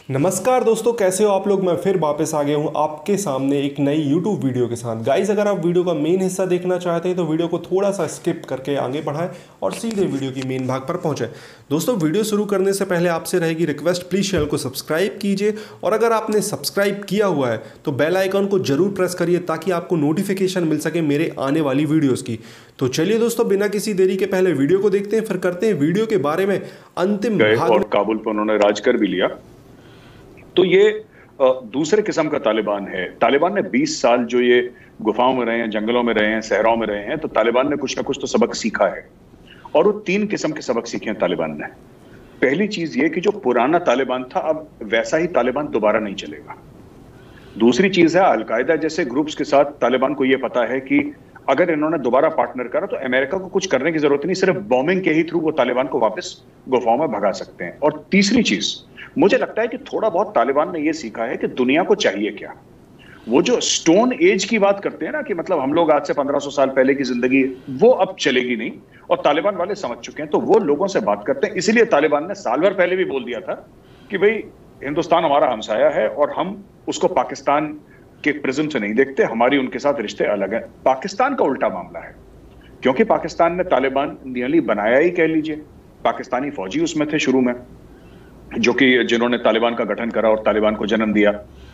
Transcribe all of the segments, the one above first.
नमस्कार दोस्तों, कैसे हो आप लोग। मैं फिर वापस आ गया हूँ आपके सामने एक नई YouTube वीडियो के साथ। गाइस, अगर आप वीडियो का मेन हिस्सा देखना चाहते हैं तो वीडियो को थोड़ा सा स्किप करके आगे बढ़ाएं और सीधे वीडियो की मेन भाग पर पहुंचे। दोस्तों, वीडियो शुरू करने से पहले आपसे रहेगी रिक्वेस्ट, प्लीज़ चैनल को सब्सक्राइब कीजिए और अगर आपने सब्सक्राइब किया हुआ है तो बेल आइकन को जरूर प्रेस करिए ताकि आपको नोटिफिकेशन मिल सके मेरे आने वाली वीडियोज़ की। तो चलिए दोस्तों, बिना किसी देरी के पहले वीडियो को देखते हैं, फिर करते हैं वीडियो के बारे में अंतिम भाग। और काबुल पर उन्होंने राज कर भी लिया। तो ये दूसरे किस्म का तालिबान है। तालिबान ने 20 साल जो ये गुफाओं में रहे हैं, जंगलों में रहे हैं, सहराओं में रहे हैं, तो तालिबान ने कुछ ना कुछ तो सबक सीखा है। और वो 3 किस्म के सबक सीखे हैं तालिबान ने। पहली चीज ये कि जो पुराना तालिबान था अब वैसा ही तालिबान दोबारा नहीं चलेगा। दूसरी चीज है, अलकायदा जैसे ग्रुप्स के साथ तालिबान को ये पता है कि अगर इन्होंने दोबारा पार्टनर करा तो अमेरिका को कुछ करने की जरूरत नहीं, सिर्फ बॉम्बिंग के ही थ्रू वो तालिबान को वापस गुफाओं में भगा सकते हैं। और तीसरी चीज, मुझे लगता है कि थोड़ा बहुत तालिबान ने यह सीखा है कि दुनिया को चाहिए क्या। वो जो स्टोन एज की बात करते हैं ना, कि मतलब हम लोग आज से 1500 साल पहले की जिंदगी, वो अब चलेगी नहीं और तालिबान वाले समझ चुके हैं। तो वो लोगों से बात करते हैं। इसीलिए तालिबान ने साल भर पहले भी बोल दिया था कि भाई हिंदुस्तान हमारा हमसाया है और हम उसको पाकिस्तान के प्रिज्म से नहीं देखते, हमारी उनके साथ रिश्ते अलग हैं। पाकिस्तान का उल्टा मामला है, क्योंकि पाकिस्तान ने तालिबान नियरली बनाया ही कह लीजिए। पाकिस्तानी फौजी उसमें थे शुरू में, जो कि जिन्होंने तालिबान का गठन करा और तालिबान को जन्म दिया।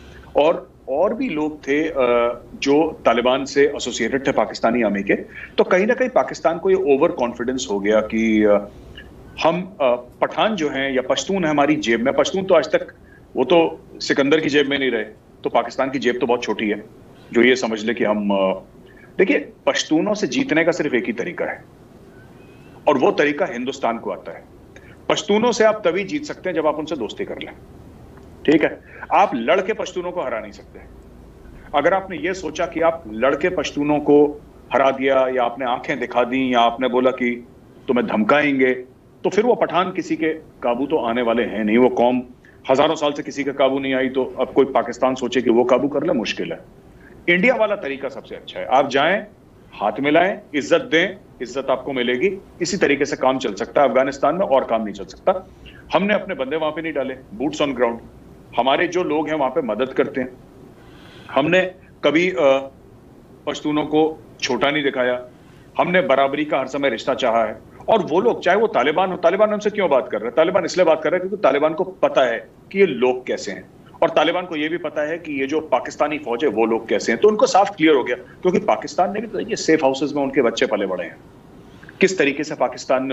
और भी लोग थे जो तालिबान से एसोसिएटेड थे पाकिस्तानी आर्मी के। तो कहीं ना कहीं पाकिस्तान को ये ओवर कॉन्फिडेंस हो गया कि हम पठान जो हैं या पश्तून है हमारी जेब में। पश्तून तो आज तक, वो तो सिकंदर की जेब में नहीं रहे, तो पाकिस्तान की जेब तो बहुत छोटी है जो ये समझ ले कि हम देखिए, पश्तूनों से जीतने का सिर्फ एक ही तरीका है और वो तरीका हिंदुस्तान को आता है। पश्तूनों से आप तभी जीत सकते हैं जब आप उनसे दोस्ती कर लें, ठीक है। आप लड़के पश्तूनों को हरा नहीं सकते। अगर आपने ये सोचा कि आप लड़के पश्तूनों को हरा दिया, या आपने आंखें दिखा दी, या आपने बोला कि तुम्हें धमकाएंगे, तो फिर वो पठान किसी के काबू तो आने वाले हैं नहीं। वो कौम हजारों साल से किसी के काबू नहीं आई, तो अब कोई पाकिस्तान सोचे कि वो काबू कर ले, मुश्किल है। इंडिया वाला तरीका सबसे अच्छा है। आप जाएं, हाथ मिलाएं, इज्जत दें, इज्जत आपको मिलेगी। इसी तरीके से काम चल सकता है अफगानिस्तान में, और काम नहीं चल सकता। हमने अपने बंदे वहां पे नहीं डाले, बूट्स ऑन ग्राउंड। हमारे जो लोग हैं वहां पे मदद करते हैं। हमने कभी पश्तूनों को छोटा नहीं दिखाया। हमने बराबरी का हर समय रिश्ता चाहा है। और वो लोग, चाहे वो तालिबान हो, तालिबान हमसे क्यों बात कर रहे हैं? तालिबान इसलिए बात कर रहे हैं क्योंकि तालिबान को पता है कि ये लोग कैसे हैं, और तालिबान को ये भी पता है कि ये जो पाकिस्तानी फौज है वो लोग कैसे हैं। तो उनको साफ क्लियर हो गया, क्योंकि पाकिस्तान ने भी तो ये सेफ हाउसेज में उनके बच्चे पले बड़े हैं। किस तरीके से पाकिस्तान ने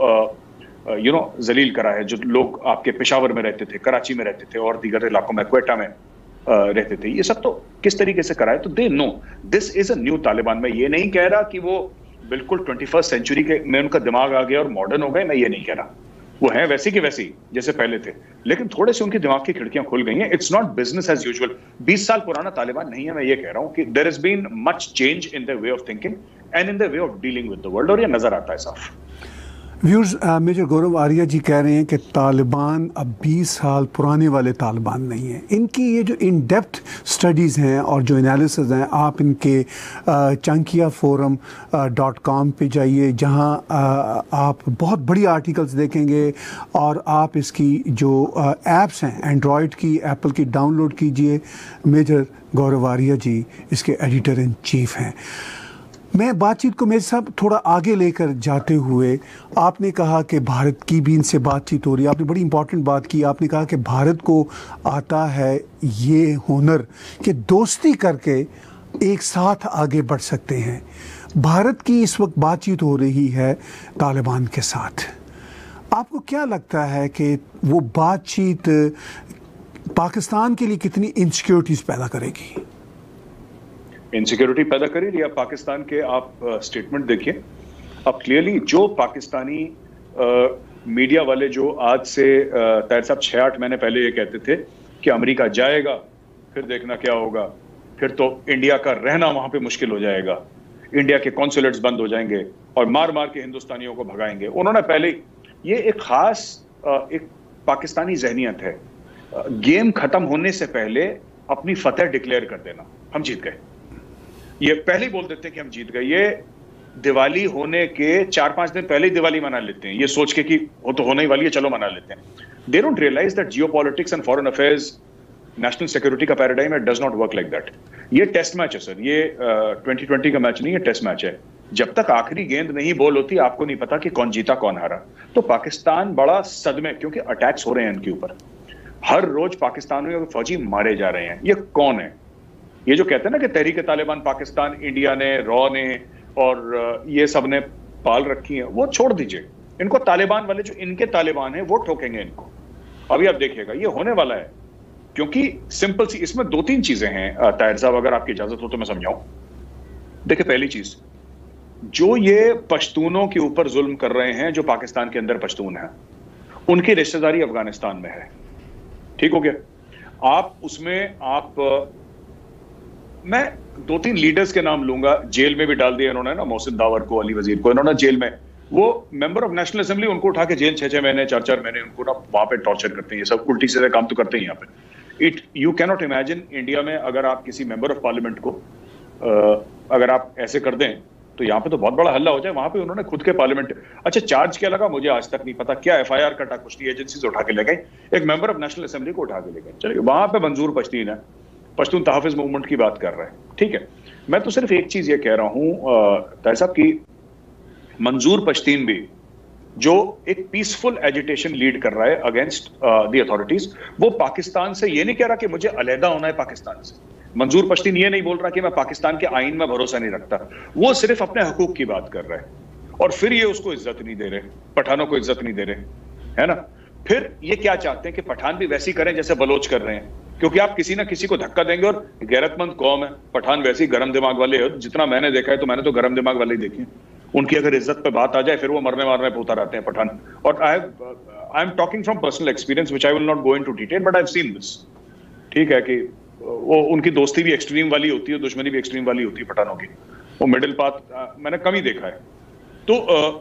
उनको जलील करा है। जो लोग आपके पेशावर में रहते थे, कराची में रहते थे और दीगर इलाकों में, क्वेटा में रहते थे, ये सब तो किस तरीके से करा है। तो they know this is a new Taliban. मैं ये नहीं कह रहा कि वो बिल्कुल 21st सेंचुरी के में उनका दिमाग आ गया और मॉडर्न हो गए, मैं ये नहीं कह रहा। वो हैं वैसी की वैसी जैसे पहले थे, लेकिन थोड़े से उनके दिमाग की खिड़कियां खुल गई हैं। It's not business as usual. 20 साल पुराना तालिबान नहीं है। मैं ये कह रहा हूं कि there has been much change in the way of thinking and in the way of dealing with the world, और ये नजर आता है साफ। व्यूअर्स, मेजर गौरव आर्या जी कह रहे हैं कि तालिबान अब 20 साल पुराने वाले तालिबान नहीं है। इनकी ये जो इन डेप्थ स्टडीज़ हैं और जो एनालिसिस हैं, आप इनके chankiyaforum.com पे जाइए, जहां आप बहुत बड़ी आर्टिकल्स देखेंगे, और आप इसकी जो ऐप्स हैं एंड्रॉयड की, एप्पल की, डाउनलोड कीजिए। मेजर गौरव आर्या जी इसके एडिटर इन चीफ हैं। मैं बातचीत को मेरे साथ थोड़ा आगे लेकर जाते हुए, आपने कहा कि भारत की भी इनसे बातचीत हो रही है। आपने बड़ी इंपॉर्टेंट बात की। आपने कहा कि भारत को आता है ये हुनर कि दोस्ती करके एक साथ आगे बढ़ सकते हैं। भारत की इस वक्त बातचीत हो रही है तालिबान के साथ। आपको क्या लगता है कि वो बातचीत पाकिस्तान के लिए कितनी इनसिक्योरिटीज़ पैदा करेगी? इनसिक्योरिटी पैदा करी रही है पाकिस्तान के। आप स्टेटमेंट देखिए। अब क्लियरली जो पाकिस्तानी मीडिया वाले जो आज से ताहिर साहब 6-8 महीने पहले ये कहते थे कि अमेरिका जाएगा, फिर देखना क्या होगा, फिर तो इंडिया का रहना वहां पे मुश्किल हो जाएगा, इंडिया के कॉन्सुलेट्स बंद हो जाएंगे और मार मार के हिंदुस्तानियों को भगाएंगे। उन्होंने पहले, ये एक खास एक पाकिस्तानी जहनियत है, गेम खत्म होने से पहले अपनी फतेह डिक्लेयर कर देना, हम जीत गए। ये पहले ही बोल देते हैं कि हम जीत गए। ये दिवाली होने के 4-5 दिन पहले ही दिवाली मना लेते हैं, ये सोच के कि वो तो होने ही वाली है, चलो मना लेते हैं। They don't realise that geopolitics and foreign affairs, national security का पैराडाइम है, does not work like that. ये टेस्ट मैच है सर, ये 2020 का मैच नहीं है, टेस्ट मैच है। जब तक आखिरी गेंद नहीं बॉल होती आपको नहीं पता कि कौन जीता कौन हारा। तो पाकिस्तान बड़ा सदमे, क्योंकि अटैक्स हो रहे हैं इनके ऊपर, हर रोज पाकिस्तान में फौजी मारे जा रहे हैं। ये कौन है? ये जो कहते हैं ना कि तहरीक तालिबान पाकिस्तान इंडिया ने, रॉ ने और ये सब ने पाल रखी है, वो छोड़ दीजिए। इनको तालिबान वाले, जो इनके तालिबान है, वो ठोकेंगे इनको। अभी आप देखिएगा ये होने वाला है। क्योंकि सिंपल सी इसमें 2-3 चीजें हैं ताहिर साहब, अगर आपकी इजाजत हो तो मैं समझाऊं। देखिए, पहली चीज, जो ये पश्तूनों के ऊपर जुल्म कर रहे हैं, जो पाकिस्तान के अंदर पश्तून है, उनकी रिश्तेदारी अफगानिस्तान में है। ठीक हो गया। आप उसमें मैं 2-3 लीडर्स के नाम लूंगा, जेल में भी डाल दिया इन्होंने ना, मोहसिन दावर को, अली वजीर को, इन्होंने जेल में, वो मेंबर ऑफ नेशनल असेंबली, उनको उठा के जेल 6-6 महीने 4-4 महीने उनको ना वहां पे टॉर्चर करते हैं। ये सब उल्टी सीधे काम तो करते हैं यहाँ पे। You can not imagine India में अगर आप किसी मेंबर ऑफ पार्लियामेंट को अगर आप ऐसे कर दें तो यहाँ पे तो बहुत बड़ा हल्ला हो जाए। वहां पे उन्होंने खुद के पार्लियामेंट, अच्छा चार्ज क्या लगा मुझे आज तक नहीं पता, क्या FIR कटा, कुछ नहीं, एजेंसी से उठा के ले गए, एक मेंबर ऑफ नेशनल असेंबली को उठा के ले गए। चलिए, वहां पे मंजूर पश्तीन है, पश्तून तहफ़्फ़ुज़ मूवमेंट की बात कर रहे हैं, ठीक है। मैं तो सिर्फ एक चीज ये कह रहा हूं ताहिर साहब की, मंजूर पश्तीन भी जो एक पीसफुल एजिटेशन लीड कर रहा है अगेंस्ट द अथॉरिटीज, वो पाकिस्तान से ये नहीं कह रहा कि मुझे अलहदा होना है पाकिस्तान से। मंजूर पश्तीन ये नहीं बोल रहा कि मैं पाकिस्तान के आइन में भरोसा नहीं रखता, वो सिर्फ अपने हकूक की बात कर रहा है। और फिर ये उसको इज्जत नहीं दे रहे, पठानों को इज्जत नहीं दे रहे, है ना। फिर ये क्या चाहते हैं कि पठान भी वैसी करें जैसे बलोच कर रहे हैं, क्योंकि आप किसी ना किसी को धक्का देंगे। और गैरतमंद कौम है पठान, वैसे ही गरम दिमाग वाले हो, जितना मैंने देखा है तो मैंने तो गरम दिमाग वाले ही देखे हैं। उनकी अगर इज्जत पे बात आ जाए फिर वो मरने मारने पे उतर आते हैं पठान। और I am talking from personal experience which I will not go into detail, but I have seen this. ठीक है कि वो उनकी दोस्ती भी एक्सट्रीम वाली होती है, दुश्मनी भी एक्सट्रीम वाली होती है पठानों की, वो मिडिल पाथ मैंने कम ही देखा है। तो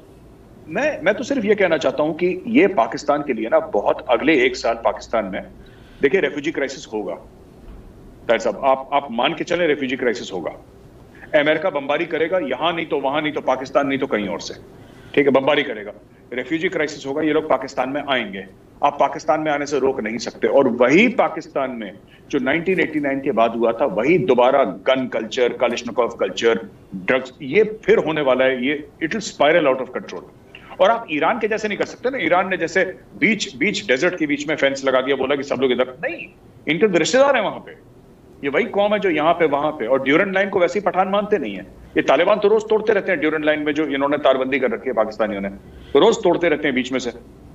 मैं तो सिर्फ ये कहना चाहता हूं कि ये पाकिस्तान के लिए ना बहुत अगले 1 साल पाकिस्तान में देखिए रेफ्यूजी क्राइसिस होगा। ताहिर साहब आप मान के चले रेफ्यूजी क्राइसिस होगा। अमेरिका बमबारी करेगा, यहां नहीं तो वहां, नहीं तो पाकिस्तान, नहीं तो कहीं और से, ठीक है, बमबारी करेगा, रेफ्यूजी क्राइसिस होगा, ये लोग पाकिस्तान में आएंगे। आप पाकिस्तान में आने से रोक नहीं सकते। और वही पाकिस्तान में जो 1989 के बाद हुआ था, वही दोबारा gun culture, Kalashnikov culture, drugs, ये फिर होने वाला है। ये it will spiral out of control. और आप ईरान के जैसे नहीं कर सकते ना। ईरान ने जैसे बीच डेजर्ट के बीच में फेंस लगा दिया, बोला कि सब लोग इधर, नहीं, इनके रिश्तेदार है वहां पे, ये वही कौम है जो यहाँ पे वहां पे। और ड्यूरेंट लाइन को वैसे ही पठान मानते नहीं है। ये तालिबान तो रोज तोड़ते रहते हैं ड्यूरेंट लाइन में, जो इन्होंने तारबंदी कर रखी है पाकिस्तानियों ने, तो रोज तोड़ते रहते हैं बीच में से।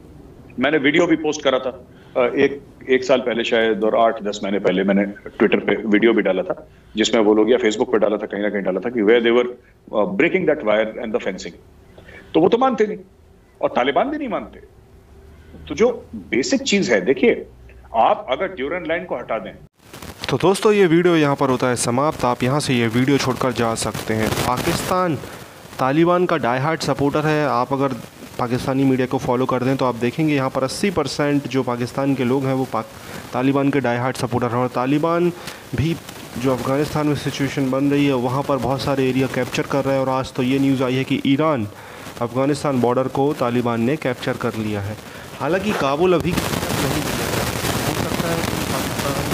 मैंने वीडियो भी पोस्ट करा था एक साल पहले शायद, और 8-10 महीने पहले मैंने ट्विटर पे वीडियो भी डाला था, जिसमें वो लोग, या फेसबुक पे डाला था, कहीं ना कहीं डाला था, कि where they were breaking that wire and the fencing. तो वो तो मानते नहीं, और तालिबान भी नहीं मानते। तो जो बेसिक चीज है, देखिए, आप अगर ड्यूरेंट लाइन को हटा दें। तो दोस्तों, ये वीडियो यहाँ पर होता है समाप्त। आप यहाँ से ये वीडियो छोड़कर जा सकते हैं। पाकिस्तान तालिबान का डाई हार्ड सपोर्टर है। आप अगर पाकिस्तानी मीडिया को फॉलो कर दें तो आप देखेंगे यहाँ पर 80% जो पाकिस्तान के लोग हैं वो तालिबान के डाई हार्ड सपोर्टर हैं। और तालिबान भी जो अफ़गानिस्तान में सिचुएशन बन रही है वहाँ पर बहुत सारे एरिया कैप्चर कर रहे हैं। और आज तो ये न्यूज़ आई है कि ईरान अफ़गानिस्तान बॉर्डर को तालिबान ने कैप्चर कर लिया है। हालांकि काबुल अभी नहीं मिला है, हो सकता है कि पाकिस्तान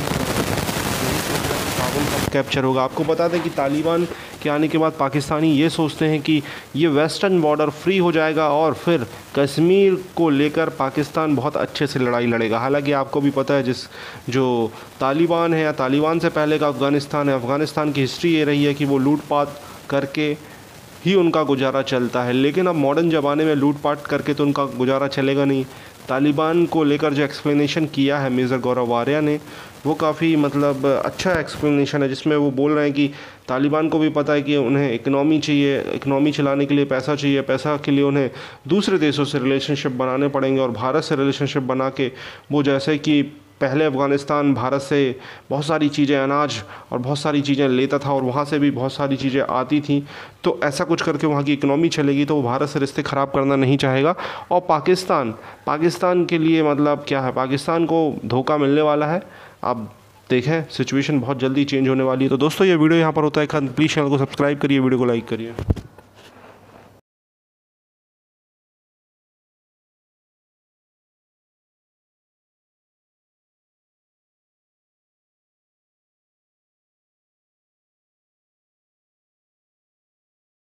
काबुल कब कैप्चर होगा। आपको बता दें कि तालिबान के आने के बाद पाकिस्तानी ये सोचते हैं कि ये वेस्टर्न बॉर्डर फ्री हो जाएगा और फिर कश्मीर को लेकर पाकिस्तान बहुत अच्छे से लड़ाई लड़ेगा। हालांकि आपको भी पता है जो तालिबान है या तालिबान से पहले का अफ़गानिस्तान है, अफ़गानिस्तान की हिस्ट्री ये रही है कि वो लूटपाट करके ही उनका गुजारा चलता है। लेकिन अब मॉडर्न ज़माने में लूटपाट करके तो उनका गुजारा चलेगा नहीं। तालिबान को लेकर जो एक्सप्लेनेशन किया है मेजर गौरव आर्या ने, वो काफ़ी मतलब अच्छा एक्सप्लेनेशन है, जिसमें वो बोल रहे हैं कि तालिबान को भी पता है कि उन्हें इकनॉमी चाहिए, इकनॉमी चलाने के लिए पैसा चाहिए, पैसा के लिए उन्हें दूसरे देशों से रिलेशनशिप बनाने पड़ेंगे। और भारत से रिलेशनशिप बना के वो, जैसे कि पहले अफ़गानिस्तान भारत से बहुत सारी चीज़ें, अनाज और बहुत सारी चीज़ें लेता था और वहाँ से भी बहुत सारी चीज़ें आती थी, तो ऐसा कुछ करके वहाँ की इकनॉमी चलेगी, तो वो भारत से रिश्ते ख़राब करना नहीं चाहेगा। और पाकिस्तान के लिए मतलब क्या है, पाकिस्तान को धोखा मिलने वाला है। आप देखें, सिचुएशन बहुत जल्दी चेंज होने वाली है। तो दोस्तों, ये वीडियो यहाँ पर होता है खत्म। प्लीज़ चैनल को सब्सक्राइब करिए, वीडियो को लाइक करिए।